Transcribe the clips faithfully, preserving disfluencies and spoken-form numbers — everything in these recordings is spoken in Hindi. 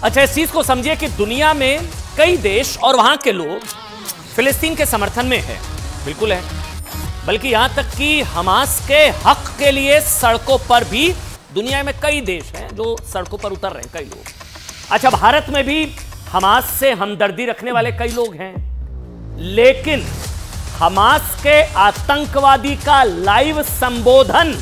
अच्छा, इस चीज को समझिए कि दुनिया में कई देश और वहां के लोग फिलिस्तीन के समर्थन में है, बिल्कुल है, बल्कि यहां तक कि हमास के हक के लिए सड़कों पर भी दुनिया में कई देश हैं जो सड़कों पर उतर रहे हैं, कई लोग। अच्छा, भारत में भी हमास से हमदर्दी रखने वाले कई लोग हैं, लेकिन हमास के आतंकवादी का लाइव संबोधन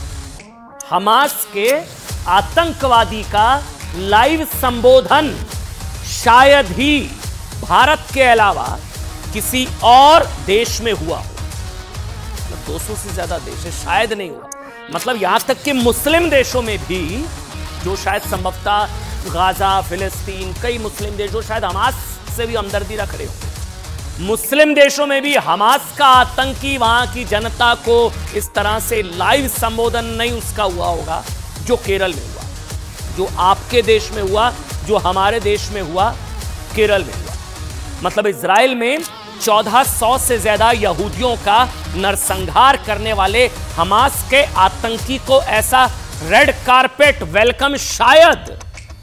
हमास के आतंकवादी का लाइव संबोधन शायद ही भारत के अलावा किसी और देश में हुआ हो। मतलब दो सौ से ज्यादा देश है, शायद नहीं हुआ। मतलब यहां तक कि मुस्लिम देशों में भी, जो शायद संभवतः गाजा, फिलिस्तीन, कई मुस्लिम देश जो शायद हमास से भी हमदर्दी रख रहे हो, मुस्लिम देशों में भी हमास का आतंकी वहां की जनता को इस तरह से लाइव संबोधन नहीं उसका हुआ होगा जो केरल में हुआ, जो आपके देश में हुआ, जो हमारे देश में हुआ, केरल में हुआ। मतलब इजराइल में चौदह सौ से ज्यादा यहूदियों का नरसंहार करने वाले हमास के आतंकी को ऐसा रेड कारपेट वेलकम शायद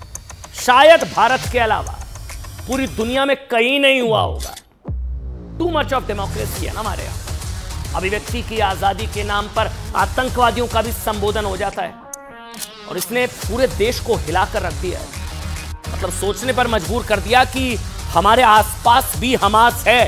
शायद भारत के अलावा पूरी दुनिया में कहीं नहीं हुआ होगा। टू मच ऑफ डेमोक्रेसी है ना हमारे यहां। अभिव्यक्ति की आजादी के नाम पर आतंकवादियों का भी संबोधन हो जाता है, और इसने पूरे देश को हिलाकर रख दिया है। मतलब सोचने पर मजबूर कर दिया कि हमारे आसपास भी हमास है।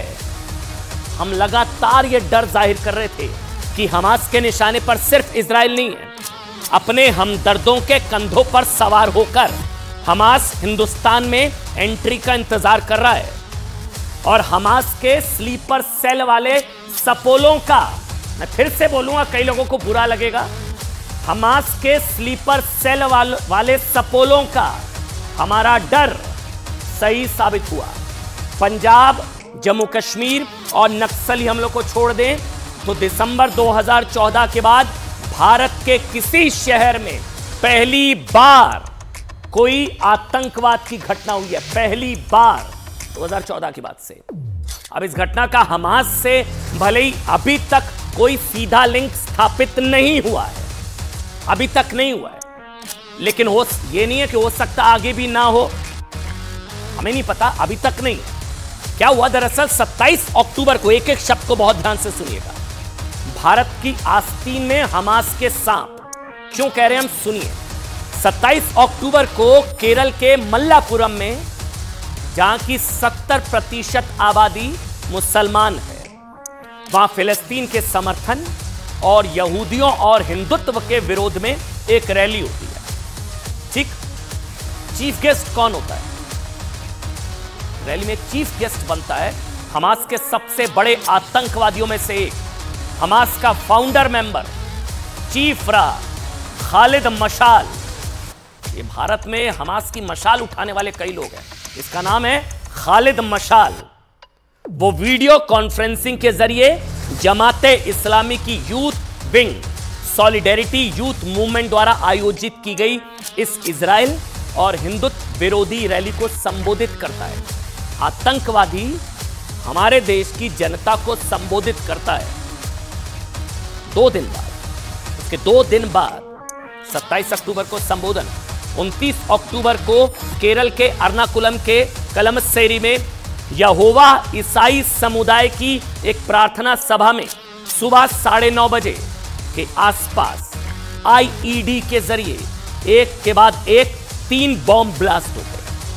हम लगातार यह डर जाहिर कर रहे थे कि हमास के निशाने पर सिर्फ इजराइल नहीं है, अपने हमदर्दों के कंधों पर सवार होकर हमास हिंदुस्तान में एंट्री का इंतजार कर रहा है। और हमास के स्लीपर सेल वाले सपोलों का, मैं फिर से बोलूंगा, कई लोगों को बुरा लगेगा, हमास के स्लीपर सेल वाल, वाले सपोलों का हमारा डर सही साबित हुआ। पंजाब, जम्मू कश्मीर और नक्सली हमलों को छोड़ दें तो दिसंबर दो हज़ार चौदह के बाद भारत के किसी शहर में पहली बार कोई आतंकवाद की घटना हुई है, पहली बार दो हज़ार चौदह के बाद से। अब इस घटना का हमास से भले ही अभी तक कोई सीधा लिंक स्थापित नहीं हुआ है, अभी तक नहीं हुआ है, लेकिन हो ये नहीं है कि हो सकता आगे भी ना हो, हमें नहीं पता, अभी तक नहीं है। क्या हुआ दरअसल सत्ताईस अक्टूबर को, एक एक शब्द को बहुत ध्यान से सुनिएगा, भारत की आस्तीन में हमास के सांप, क्यों कह रहे हैं हम, सुनिए। सत्ताईस अक्टूबर को केरल के मल्लापुरम में, जहां की सत्तर प्रतिशत आबादी मुसलमान है, वहां फिलिस्तीन के समर्थन और यहूदियों और हिंदुत्व के विरोध में एक रैली होती है। ठीक, चीफ गेस्ट कौन होता है रैली में? चीफ गेस्ट बनता है हमास के सबसे बड़े आतंकवादियों में से एक, हमास का फाउंडर मेंबर, चीफ रहा खालिद मशाल। ये भारत में हमास की मशाल उठाने वाले कई लोग हैं, इसका नाम है खालिद मशाल। वो वीडियो कॉन्फ्रेंसिंग के जरिए जमाते इस्लामी की youth wing solidarity youth movement द्वारा आयोजित की गई इस इजराइल और हिंदुत्व विरोधी रैली को संबोधित करता है। आतंकवादी हमारे देश की जनता को संबोधित करता है। दो दिन बाद, उसके दो दिन बाद सत्ताईस अक्टूबर को संबोधन, उनतीस अक्टूबर को केरल के अर्नाकुलम के कलमसेरी में यहोवा ईसाई समुदाय की एक प्रार्थना सभा में सुबह साढ़े नौ बजे के आसपास आईईडी के जरिए एक के बाद एक तीन बॉम्ब ब्लास्ट होते,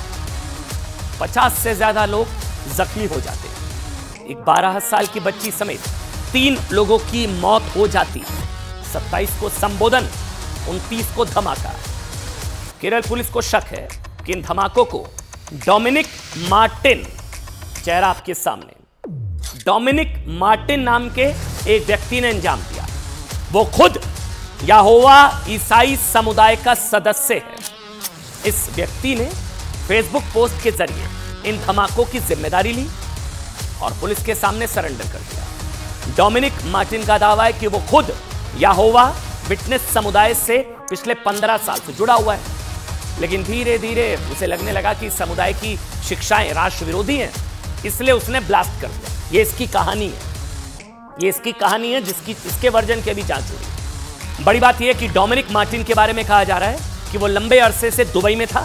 पचास से ज्यादा लोग जख्मी हो जाते, एक बारह साल की बच्ची समेत तीन लोगों की मौत हो जाती। सत्ताईस को संबोधन, उनतीस को धमाका। केरल पुलिस को शक है कि इन धमाकों को डोमिनिक मार्टिन, चेहरा आपके सामने, डोमिनिक मार्टिन नाम के एक व्यक्ति ने अंजाम दिया। वो खुद यहोवा ईसाई समुदाय का सदस्य है। इस व्यक्ति ने फेसबुक पोस्ट के जरिए इन धमाकों की जिम्मेदारी ली और पुलिस के सामने सरेंडर कर दिया। डोमिनिक मार्टिन का दावा है कि वो खुद यहोवा विटनेस समुदाय से पिछले पंद्रह साल से जुड़ा हुआ है, लेकिन धीरे धीरे उसे लगने लगा कि समुदाय की शिक्षाएं राष्ट्र विरोधी हैं, इसलिए उसने ब्लास्ट कर दिया। ये इसकी कहानी है, ये इसकी कहानी है जिसकी इसके वर्जन की अभी जांच हो रही है। बड़ी बात यह है कि डोमिनिक मार्टिन के बारे में कहा जा रहा है कि वो लंबे अरसे से दुबई में था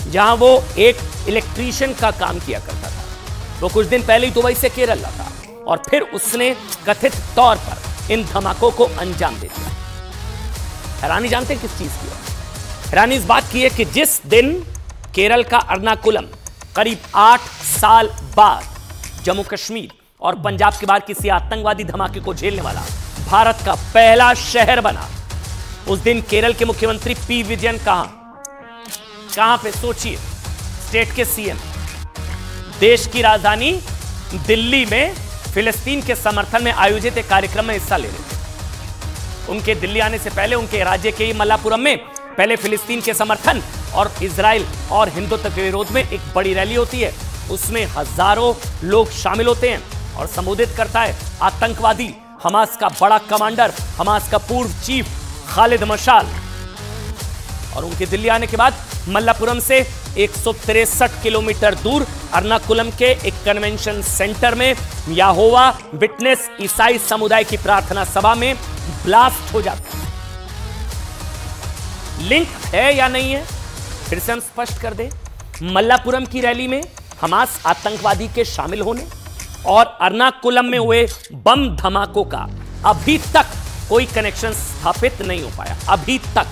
जहां वो एक इलेक्ट्रीशियन का काम किया करता था। वो कुछ दिन पहले ही दुबई से केरल लौटा और फिर उसने कथित तौर पर इन धमाकों को अंजाम दे दिया। हैरानी जानते हैं किस चीज की है? हैरानी इस बात की है कि जिस दिन केरल का एर्नाकुलम करीब आठ साल बाद जम्मू कश्मीर और पंजाब के बाद किसी आतंकवादी धमाके को झेलने वाला भारत का पहला शहर बना, उस दिन केरल के मुख्यमंत्री पी विजयन कहां कहां पे सोचिए, स्टेट के सीएम देश की राजधानी दिल्ली में फिलिस्तीन के समर्थन में आयोजित एक कार्यक्रम में हिस्सा ले रहे थे। उनके दिल्ली आने से पहले उनके राज्य के ही मल्लापुरम में पहले फिलिस्तीन के समर्थन और इजराइल और हिंदुत्व के विरोध में एक बड़ी रैली होती है। उसमें हजारों लोग शामिल होते हैं और संबोधित करता है आतंकवादी हमास का बड़ा कमांडर, हमास का पूर्व चीफ खालिद मशाल। और उनके दिल्ली आने के बाद मल्लापुरम से एक सौ तिरसठ किलोमीटर दूर एर्नाकुलम के एक कन्वेंशन सेंटर में यहोवा विटनेस ईसाई समुदाय की प्रार्थना सभा में ब्लास्ट हो जाता है। लिंक है या नहीं है, फिर से हम स्पष्ट कर दें। मल्लापुरम की रैली में हमास आतंकवादी के शामिल होने और एर्नाकुलम में हुए बम धमाकों का अभी तक कोई कनेक्शन स्थापित नहीं हो पाया। अभी तक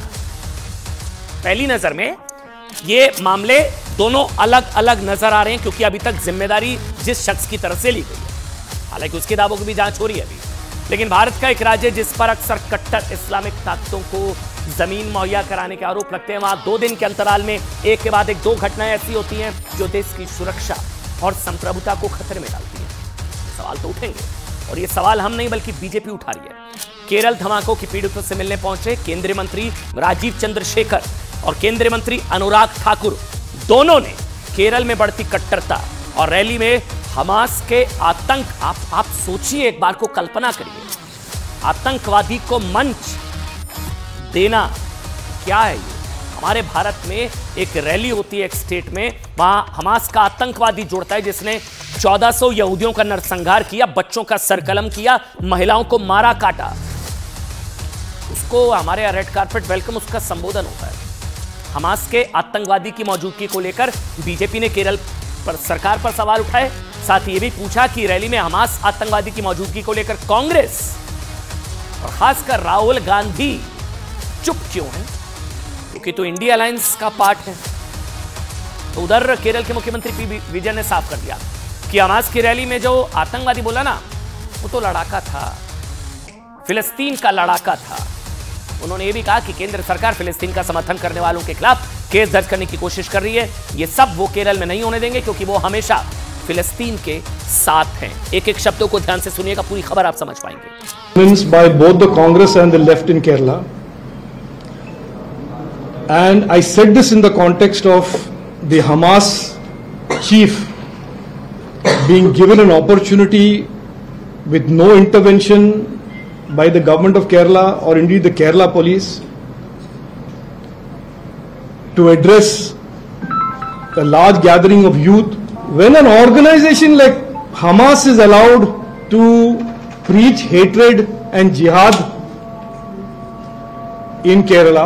पहली नजर में ये मामले दोनों अलग अलग नजर आ रहे हैं, क्योंकि अभी तक जिम्मेदारी जिस शख्स की तरफ से ली गई है, हालांकि उसके दावों की भी जांच हो रही है अभी। लेकिन भारत का एक राज्य जिस पर अक्सर कट्टर इस्लामिक ताकतों को जमीन मुहैया कराने के आरोप लगते हैं, वहां दो दिन के अंतराल में एक के बाद एक दो घटनाएं ऐसी होती हैं जो देश की सुरक्षा और संप्रभुता को खतरे में डालती हैं। सवाल तो उठेंगे और ये सवाल हम नहीं बल्कि बीजेपी उठा रही है। केरल धमाकों की पीड़ितों से मिलने पहुंचे केंद्रीय मंत्री राजीव चंद्रशेखर और केंद्रीय मंत्री अनुराग ठाकुर, दोनों ने केरल में बढ़ती कट्टरता और रैली में हमास के आतंक, आप आप सोचिए, एक बार को कल्पना करिए, आतंकवादी को मंच देना क्या है ये? हमारे भारत में एक रैली होती है एक स्टेट में, वहां हमास का आतंकवादी जुड़ता है जिसने चौदह सौ यहूदियों का नरसंहार किया, बच्चों का सरकलम किया, महिलाओं को मारा काटा। उसको हमारे यहाँ रेड कार्पेट वेलकम उसका संबोधन होता है। हमास के आतंकवादी की मौजूदगी को लेकर बीजेपी ने केरल पर सरकार पर सवाल उठाए, साथ ही यह भी पूछा कि रैली में हमास आतंकवादी की मौजूदगी को लेकर कांग्रेस और खासकर राहुल गांधी चुप क्यों है, क्योंकि तो इंडिया अलायंस का पार्ट है। तो उधर केरल के मुख्यमंत्री पी विजयन ने साफ कर दिया कि हमास की रैली में जो आतंकवादी बोला ना, वो तो लड़ाका था, फिलिस्तीन का लड़ाका था। उन्होंने ये भी कहा कि केंद्र सरकार फिलिस्तीन का समर्थन करने वालों के खिलाफ केस दर्ज करने की कोशिश कर रही है। ये सब वो केरल में नहीं होने देंगे, क्योंकि वो हमेशा फिलिस्तीन के साथ हैं। एक एक शब्दों को ध्यान से सुनिएगा, पूरी खबर आप समझ पाएंगे। By both the Congress and the left in Kerala, and I said this in the context of the Hamas chief being given an opportunity with no intervention by the government of Kerala or indeed the Kerala police to address a large gathering of youth. When an organization like Hamas is allowed to preach hatred and jihad in Kerala,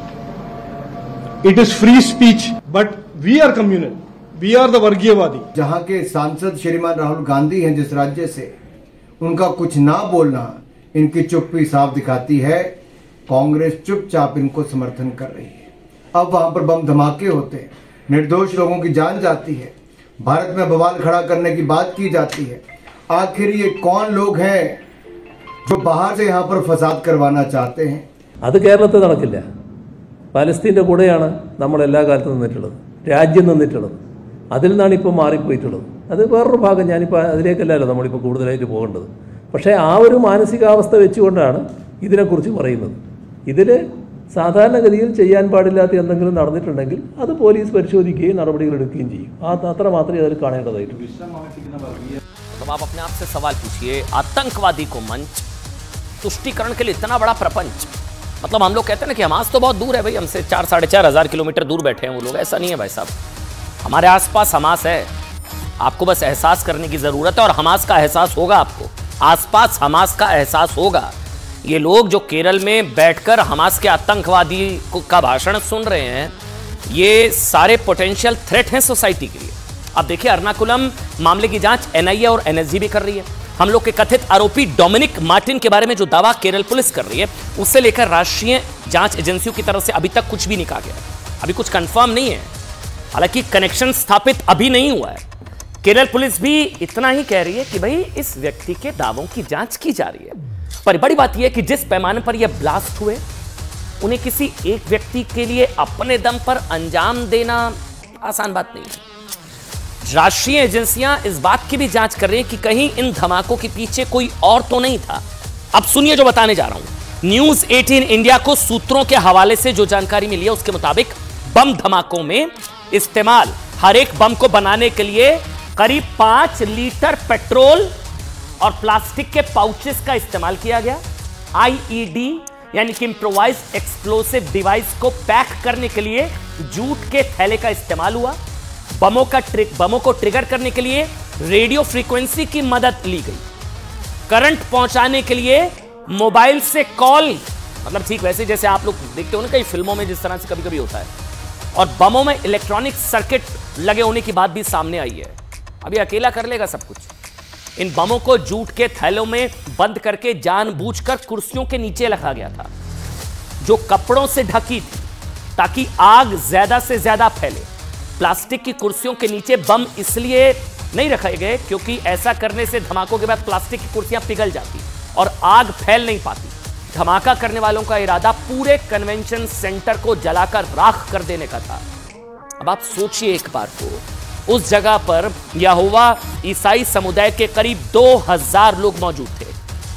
it is free speech, but we are communal, we are the Vargiyavadi. जहां के सांसद श्रीमान राहुल गांधी हैं जिस राज्य से, उनका कुछ ना बोलना इनकी चुप्पी साफ दिखाती है। कांग्रेस चुपचाप इनको समर्थन कर रही है। अब वहां पर बम धमाके होते हैं, निर्दोष लोगों की जान जाती है, भारत में बवाल खड़ा करने की बात की जाती है। आखिर ये कौन लोग हैं जो बाहर से यहाँ पर फसाद करवाना चाहते हैं? അത് കേരളത്തിൽ നടക്കില്ല. പാലസ്തീൻ്റെ കൂടെയാണ് നമ്മൾ എല്ലാ കാലത്തും നിന്നിട്ടുള്ളത്, രാജ്യം നിന്നിട്ടുള്ളത്. അതിൽ നിന്നാണ് ഇപ്പോൾ മാറിപ്പോയിട്ടുള്ളത്. അത് വേറൊരു ഭാഗം, ഞാനിപ്പോൾ അതിലേക്കല്ലല്ലോ നമ്മളിപ്പോൾ കൂടുതലായിട്ട് പോകേണ്ടത്. പക്ഷേ ആ ഒരു മാനസികാവസ്ഥ വെച്ചുകൊണ്ടാണ് ഇതിനെക്കുറിച്ച് പറയുന്നത്. ഇതിൽ സാധാരണഗതിയിൽ ചെയ്യാൻ പാടില്ലാത്ത എന്തെങ്കിലും നടന്നിട്ടുണ്ടെങ്കിൽ അത് പോലീസ് പരിശോധിക്കുകയും നടപടികൾ എടുക്കുകയും ചെയ്യും. ആ അത്ര മാത്രമേ അതിൽ കാണേണ്ടതായിട്ടുള്ളൂ. तो आप अपने आप से सवाल पूछिए, आतंकवादी को मंच, तुष्टीकरण के लिए इतना बड़ा प्रपंच, मतलब हम लोग कहते हैं ना कि हमास तो बहुत दूर है भाई, हमसे चार साढ़े चार हजार किलोमीटर दूर बैठे हैं वो लोग। ऐसा नहीं है भाई साहब, हमारे आसपास हमास है, आपको बस एहसास करने की जरूरत है और हमास का एहसास होगा, आपको आसपास हमास का एहसास होगा। ये लोग जो केरल में बैठकर हमास के आतंकवादी का भाषण सुन रहे हैं, ये सारे पोटेंशियल थ्रेट हैं सोसाइटी के लिए। अब देखिए, एर्नाकुलम मामले की जांच एनआईए और एनएसजी भी कर रही है। हम लोग के कथित आरोपी डोमिनिक मार्टिन के बारे में जो दावा केरल पुलिस कर रही है, उससे लेकर राष्ट्रीय जांच एजेंसियों की तरफ से अभी तक कुछ भी नहीं कहा गया। अभी कुछ कंफर्म नहीं है, हालांकि कनेक्शन स्थापित अभी नहीं हुआ है। केरल पुलिस भी इतना ही कह रही है कि भाई इस व्यक्ति के दावों की जांच की जा रही है। पर बड़ी बात यह है कि जिस पैमाने पर यह ब्लास्ट हुए, उन्हें किसी एक व्यक्ति के लिए अपने दम पर अंजाम देना आसान बात नहीं है। राष्ट्रीय एजेंसियां इस बात की भी जांच कर रही हैं कि कहीं इन धमाकों के पीछे कोई और तो नहीं था। अब सुनिए जो बताने जा रहा हूं। न्यूज अठारह इंडिया को सूत्रों के हवाले से जो जानकारी मिली है, उसके मुताबिक बम धमाकों में इस्तेमाल हर एक बम को बनाने के लिए करीब पांच लीटर पेट्रोल और प्लास्टिक के पाउचेस का इस्तेमाल किया गया। आईईडी यानी कि इम्प्रोवाइज्ड एक्सप्लोसिव डिवाइस को पैक करने के लिए जूट के थैले का इस्तेमाल हुआ। बमों का ट्रिक बमों को ट्रिगर करने के लिए रेडियो फ्रीक्वेंसी की मदद ली गई। करंट पहुंचाने के लिए मोबाइल से कॉल, मतलब ठीक वैसे जैसे आप लोग देखते हो ना कई फिल्मों में जिस तरह से कभी कभी होता है। और बमों में इलेक्ट्रॉनिक सर्किट लगे होने की बात भी सामने आई है। अभी अकेला कर लेगा सब कुछ। इन बमों को जूट के थैलों में बंद करके जानबूझकर कुर्सियों के नीचे रखा गया था, जो कपड़ों से ढकी थी, ताकि आग ज्यादा से ज्यादा फैले। प्लास्टिक की कुर्सियों के नीचे बम इसलिए नहीं रखे गए क्योंकि ऐसा करने से धमाकों के बाद प्लास्टिक की कुर्सियां पिघल जाती और आग फैल नहीं पाती। धमाका करने वालों का इरादा पूरे कन्वेंशन सेंटर को जलाकर राख कर देने का था। अब आप सोचिए एक बार को, उस जगह पर यहोवा ईसाई समुदाय के करीब दो हज़ार लोग मौजूद थे,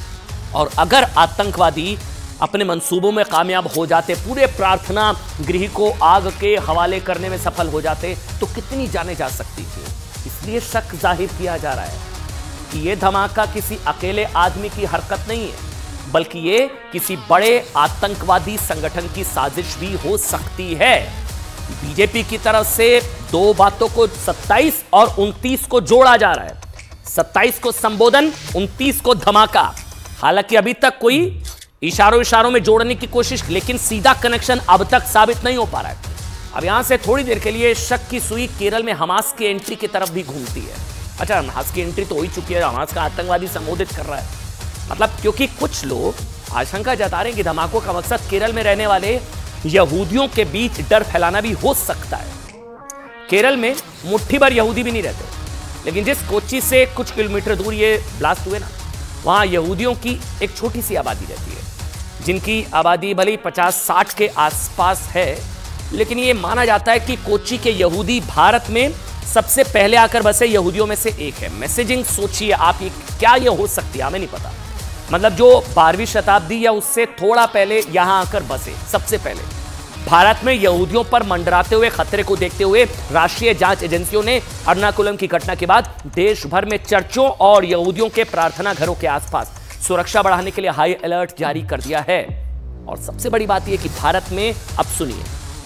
और अगर आतंकवादी अपने मंसूबों में कामयाब हो जाते, पूरे प्रार्थना गृह को आग के हवाले करने में सफल हो जाते, तो कितनी जाने जा सकती थी। इसलिए शक जाहिर किया जा रहा है कि यह धमाका किसी अकेले आदमी की हरकत नहीं है, बल्कि ये किसी बड़े आतंकवादी संगठन की साजिश भी हो सकती है। बीजेपी की तरफ से दो बातों को सत्ताईस और उनतीस को जोड़ा जा रहा है। सत्ताईस को संबोधन, उनतीस को धमाका। हालांकि अभी तक कोई इशारों इशारों में जोड़ने की कोशिश, लेकिन सीधा कनेक्शन अब तक साबित नहीं हो पा रहा है। अब यहां से थोड़ी देर के लिए शक की सुई केरल में हमास की एंट्री की तरफ भी घूमती है। अच्छा, हमास की एंट्री तो हो ही चुकी है, हमास का आतंकवादी संबोधित कर रहा है, मतलब क्योंकि कुछ लोग आशंका जता रहे हैं कि धमाकों का मकसद केरल में रहने वाले यहूदियों के बीच डर फैलाना भी हो सकता है। केरल में मुट्ठी भर यहूदी भी नहीं रहते, लेकिन जिस कोच्चि से कुछ किलोमीटर दूर ये ब्लास्ट हुए ना, वहां यहूदियों की एक छोटी सी आबादी रहती है, जिनकी आबादी भले ही पचास साठ के आसपास है, लेकिन ये माना जाता है कि कोच्चि के यहूदी भारत में सबसे पहले आकर बसे यहूदियों में से एक है। मैसेजिंग सोचिए आप, ये क्या ये हो सकती है, हमें नहीं पता। मतलब जो बारहवीं शताब्दी या उससे थोड़ा पहले यहां आकर बसे, सबसे पहले भारत में यहूदियों पर मंडराते हुए खतरे को देखते हुए राष्ट्रीय जांच एजेंसियों ने एर्नाकुलम की घटना के बाद देश भर में चर्चों और यहूदियों के प्रार्थना घरों के आसपास सुरक्षा बढ़ाने के लिए हाई अलर्ट जारी कर दिया है। और सबसे बड़ी बात यह कि भारत में, अब सुनिए,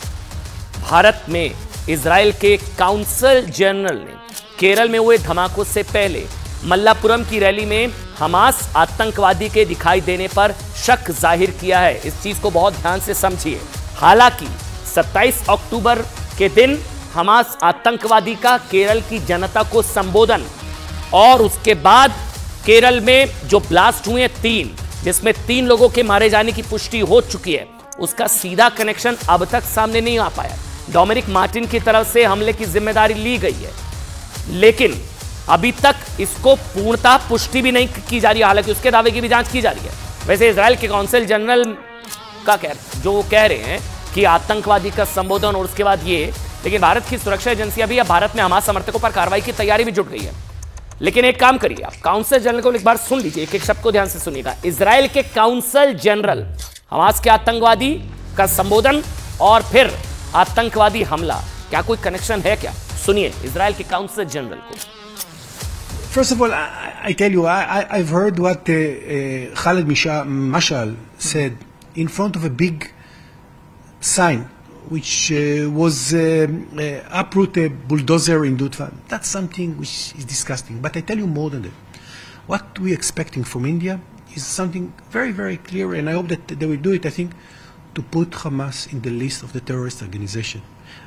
भारत में इजराइल के काउंसिल जनरल ने केरल में हुए धमाकों से पहले मल्लापुरम की रैली में हमास आतंकवादी के दिखाई देने पर शक जाहिर किया है। इस चीज को बहुत ध्यान से समझिए। हालांकि सत्ताईस अक्टूबर के दिन हमास आतंकवादी का केरल की जनता को संबोधन, और उसके बाद केरल में जो ब्लास्ट हुए तीन, जिसमें तीन लोगों के मारे जाने की पुष्टि हो चुकी है, उसका सीधा कनेक्शन अब तक सामने नहीं आ पाया। डोमिनिक मार्टिन की तरफ से हमले की जिम्मेदारी ली गई है, लेकिन अभी तक इसको पूर्णतः पुष्टि भी नहीं की जा रही है। हालांकि उसके दावे की भी जांच की जा रही है। वैसे इजराइल के काउंसिल जनरल का कह जो कह रहे हैं कि आतंकवादी का संबोधन और उसके बाद ये, लेकिन भारत की सुरक्षा एजेंसियां भी अब भारत में हमास समर्थकों पर कार्रवाई की तैयारी भी जुट गई है। लेकिन एक काम करिए, आप काउंसिल जनरल को एक बार सुन लीजिए, एक एक शब्द को ध्यान से सुनिएगा। इजराइल के काउंसिल जनरल, हमास के आतंकवादी का संबोधन और फिर आतंकवादी हमला, क्या कोई कनेक्शन है क्या? सुनिए इजराइल के काउंसिल जनरल को। First of all, I, I tell you, I, I've heard what uh, uh, Khaled Misha, Mashal said in front of a big sign, which uh, was uh, uh, uproot a bulldozer in Dutfa. That's something which is disgusting. But I tell you more than that. What we're expecting from India is something very, very clear, and I hope that they will do it, I think, to put Hamas in the list of the terrorist organization.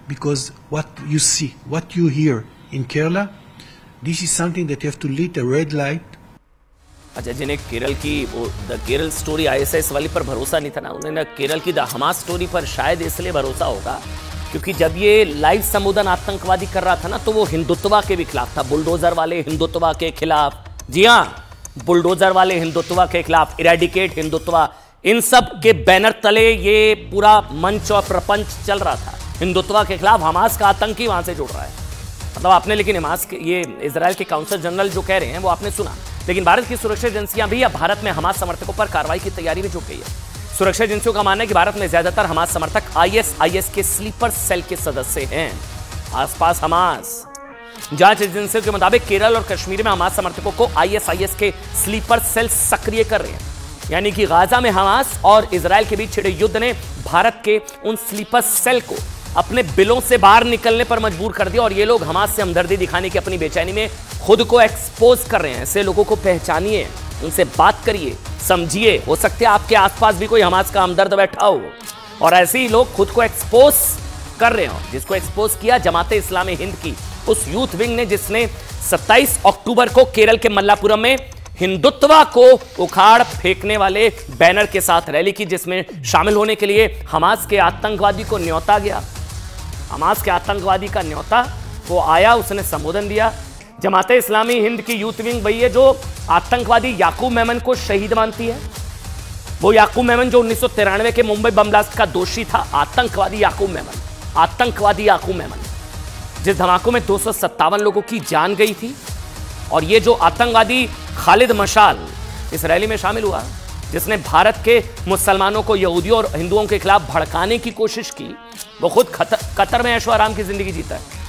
because what you see, what you hear in Kerala, this is something that you have to lit a red light. अच्छा, जिन्हें केरल की वो द केरल स्टोरी आईएसआईएस वाली पर भरोसा नहीं था ना, उन्हें केरल की द हमास स्टोरी पर शायद इसलिए भरोसा होगा क्योंकि जब ये लाइव संबोधन आतंकवादी कर रहा था ना, तो वो हिंदुत्व के भी खिलाफ था, बुलडोजर वाले हिंदुत्व के खिलाफ। जी हाँ, बुलडोजर वाले हिंदुत्व के खिलाफ, इरेडिकेट हिंदुत्व, इन सब के बैनर तले ये पूरा मंच और प्रपंच चल रहा था। हिंदुत्व के खिलाफ हमास का आतंकी वहां से जुड़ रहा है, मतलब आपने, लेकिन हमास के ये इजराइल के काउंसिल जनरल जो कह रहे हैं वो आपने सुना। लेकिन भारत की सुरक्षा एजेंसियां भी अब भारत में हमास समर्थकों पर कार्रवाई की तैयारी में जुट गई है। सुरक्षा एजेंसियों का मानना है कि भारत में ज्यादातर हमास समर्थक आईएसआईएस के स्लीपर सेल के सदस्य हैं। आसपास हमास। जांच एजेंसियों के मुताबिक केरल और कश्मीर में हमास समर्थकों को आईएसआईएस के स्लीपर सेल सक्रिय कर रहे हैं, यानी कि गाजा में हमास और इजराइल के बीच छिड़े युद्ध ने भारत के उन स्लीपर सेल को अपने बिलों से बाहर निकलने पर मजबूर कर दिया और ये लोग हमास से हमदर्दी दिखाने की अपनी बेचैनी में खुद को एक्सपोज कर रहे हैं। ऐसे लोगों को पहचानिए, उनसे बात करिए, समझिए। हो सकता है आपके आसपास भी कोई हमास का हमदर्द बैठा हो और ऐसे ही लोग खुद को एक्सपोज कर रहे हो, जिसको एक्सपोज किया जमाते इस्लामी हिंद की उस यूथ विंग ने, जिसने सत्ताईस अक्टूबर को केरल के मल्लापुरम में हिंदुत्व को उखाड़ फेंकने वाले बैनर के साथ रैली की, जिसमें शामिल होने के लिए हमास के आतंकवादी को न्योता गया। हमास के आतंकवादी का न्योता वो आया, उसने संबोधन दिया। जमाते इस्लामी हिंद की यूथ विंग वही है जो आतंकवादी याकूब मेमन को शहीद मानती है। वो याकूब मेमन जो उन्नीस सौ तिरानवे के मुंबई बम ब्लास्ट का दोषी था, आतंकवादी याकूब मेमन, आतंकवादी याकूब मेमन, जिस धमाकों में दो सौ सत्तावन लोगों की जान गई थी। और ये जो आतंकवादी खालिद मशाल इस रैली में शामिल हुआ, जिसने भारत के मुसलमानों को यहूदियों और हिंदुओं के खिलाफ भड़काने की कोशिश की, वो खुद कतर में ऐशो आराम की जिंदगी जीता है।